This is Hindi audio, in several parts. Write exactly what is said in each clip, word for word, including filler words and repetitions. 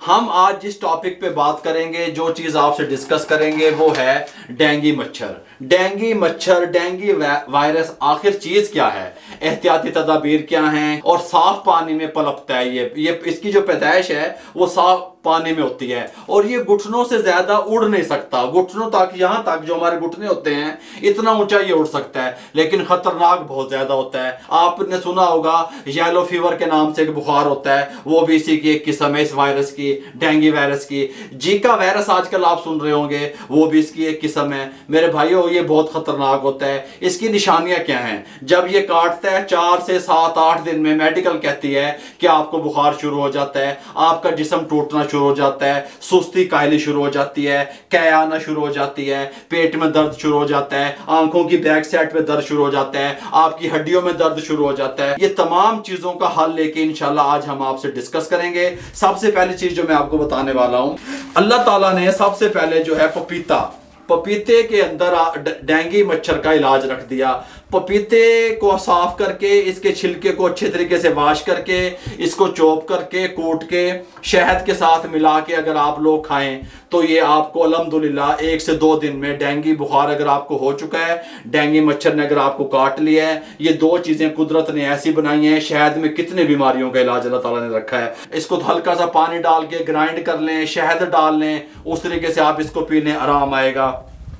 हम आज जिस टॉपिक पे बात करेंगे, जो चीज़ आपसे डिस्कस करेंगे वो है डेंगू मच्छर। डेंगू मच्छर, डेंगू वायरस आखिर चीज़ क्या है, एहतियाती तदाबीर क्या हैं, और साफ पानी में पनपता है ये ये इसकी जो पैदाइश है वो साफ पानी में होती है, और ये घुटनों से ज्यादा उड़ नहीं सकता। घुटनों तक, यहां तक जो हमारे घुटने होते हैं इतना ऊंचा ये उड़ सकता है, लेकिन खतरनाक बहुत ज्यादा होता है। आपने सुना होगा येलो फीवर के नाम से एक बुखार होता है, वो भी इसी की एक किस्म है, इस वायरस की, डेंगू वायरस की। जीका वायरस आजकल आप सुन रहे होंगे, वो भी इसकी एक किस्म है। मेरे भाइयों, ये बहुत खतरनाक होता है। इसकी निशानियां क्या हैं? जब ये काटता है चार से सात आठ दिन में मेडिकल कहती है कि आपको बुखार शुरू हो जाता है, आपका जिस्म टूटना शुरू हो जाता है, सुस्ती काहली शुरू हो जाती है, कै आना शुरू हो जाती है, पेट में दर्द शुरू हो जाता है, आंखों की बैक साइड पे दर्द शुरू हो जाता है, आपकी हड्डियों में दर्द शुरू हो जाता है। ये तमाम चीजों का हल लेके इंशाल्लाह आज हम आपसे डिस्कस करेंगे। सबसे पहली चीज जो मैं आपको बताने वाला हूं, अल्लाह ताला ने सबसे पहले जो है पपीता, पपीते के अंदर डेंगू मच्छर का इलाज रख दिया। पपीते को साफ करके, इसके छिलके को अच्छे तरीके से वाश करके, इसको चॉप करके, कूट के, शहद के साथ मिला के अगर आप लोग खाएं तो ये आपको अल्हम्दुलिल्लाह एक से दो दिन में डेंगू बुखार अगर आपको हो चुका है, डेंगू मच्छर ने अगर आपको काट लिया है, ये दो चीजें कुदरत ने ऐसी बनाई हैं। शहद में कितने बीमारियों का इलाज अल्लाह ताला ने रखा है। इसको हल्का सा पानी डाल के ग्राइंड कर लें, शहद डाल लें, उस तरीके से आप इसको पीने आराम आएगा।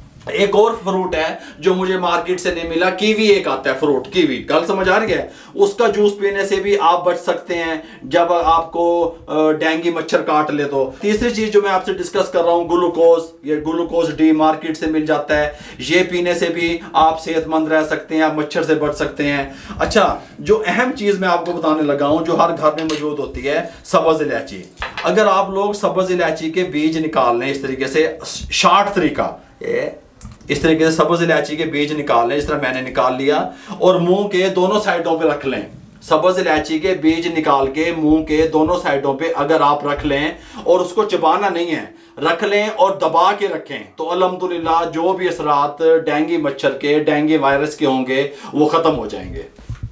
एक और फ्रूट है जो मुझे मार्केट से नहीं मिला, कीवी एक आता है फ्रूट, कीवी, गल समझ आ रही है? उसका जूस पीने से भी आप बच सकते हैं जब आपको डेंगू मच्छर काट ले। तो तीसरी चीज जो मैं आपसे डिस्कस कर रहा हूं, ग्लूकोज, ये ग्लूकोज डी मार्केट से मिल जाता है, ये पीने से भी आप सेहतमंद रह सकते हैं, आप मच्छर से बच सकते हैं। अच्छा, जो अहम चीज मैं आपको बताने लगा हूं, जो हर घर में मौजूद होती है, सब्ज इलायची। अगर आप लोग सब्ज इलायची के बीज निकाल लें इस तरीके से, शार्ट तरीका, इस तरीके से सब्ज इलायची के बीज निकाल लें, इस तरह मैंने निकाल लिया, और मुंह के दोनों साइडों पे रख लें। सब्ज इलायची के बीज निकाल के मुंह के दोनों साइडों पे अगर आप रख लें, और उसको चबाना नहीं है, रख लें और दबा के रखें, तो अल्हम्दुलिल्लाह जो भी असरात डेंगू मच्छर के, डेंगू वायरस के होंगे वो खत्म हो जाएंगे।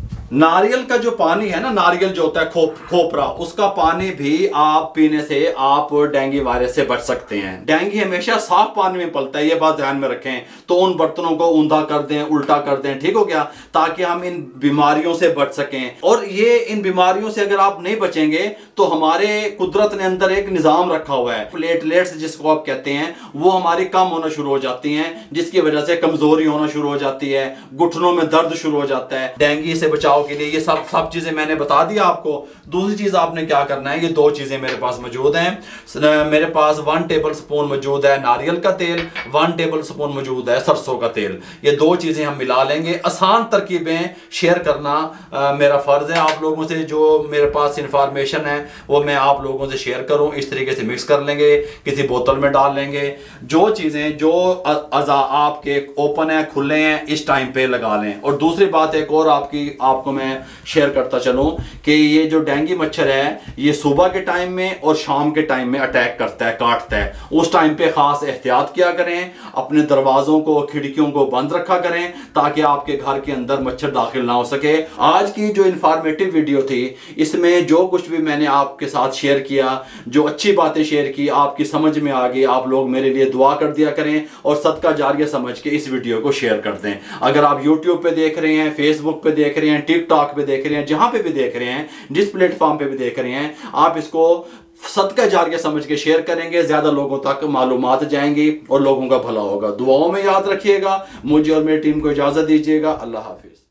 नारियल का जो पानी है ना, नारियल जो होता है खो, खोपरा, उसका पानी भी आप पीने से आप डेंगू वायरस से बच सकते हैं। डेंगू हमेशा साफ पानी में पलता है, ये बात ध्यान में रखें। तो उन बर्तनों को ऊंधा कर दें, उल्टा कर दें, ठीक हो गया, ताकि हम इन बीमारियों से बच सकें। और ये इन बीमारियों से अगर आप नहीं बचेंगे तो हमारे कुदरत ने अंदर एक निजाम रखा हुआ है, प्लेटलेट्स जिसको आप कहते हैं, वो हमारी कम होना शुरू हो जाती हैं, जिसकी वजह से कमजोरी होना शुरू हो जाती है, घुटनों में दर्द शुरू हो जाता है। डेंगू से बचाव के लिए ये सब सब चीजें मैंने बता दिया आपको। दूसरी चीज आपने क्या करना है, ये दो चीजें मेरे पास मौजूद हैं। मेरे पास वन टेबल स्पून मौजूद है नारियल का तेल, वन टेबल स्पून मौजूद है सरसों का तेल। ये दो चीजें हम मिला लेंगे। आसान तरकीबें शेयर करना आ, मेरा फर्ज है आप लोगों से। जो मेरे पास इंफॉर्मेशन है वो मैं आप लोगों से शेयर करूं। इस तरीके से मिक्स कर लेंगे, किसी बोतल में डाल लेंगे। जो चीजें, जो अज़ा आपके ओपन है, खुले हैं, इस टाइम पे लगा लें। और दूसरी बात एक और आपकी आपको मैं शेयर करता चलूं कि ये जो डेंगू मच्छर है, ये सुबह के टाइम में और शाम के टाइम में अटैक करता है, काटता है। उस टाइम पे खास एहतियात किया करें, अपने दरवाजों को, खिड़कियों को बंद रखा करें, ताकि आपके घर के अंदर मच्छर दाखिल ना हो सके। आज की जो इंफॉर्मेटिव वीडियो थी, इसमें जो कुछ भी मैंने आपके साथ शेयर किया, जो अच्छी बातें शेयर की, आपकी समझ में आ गई, आप लोग मेरे लिए दुआ कर दिया करें और सदका जारिया समझ के इस वीडियो को शेयर कर दें। अगर आप यूट्यूब पे देख रहे हैं, फेसबुक पे देख रहे हैं, टिकटॉक पे देख रहे हैं, जहां पे भी देख रहे हैं, जिस प्लेटफॉर्म पे भी देख रहे हैं, आप इसको सदका जारिया समझ के शेयर करेंगे, ज्यादा लोगों तक मालूमात जाएंगी और लोगों का भला होगा। दुआओं में याद रखिएगा। मुझे और मेरी टीम को इजाजत दीजिएगा। अल्लाह हाफिज।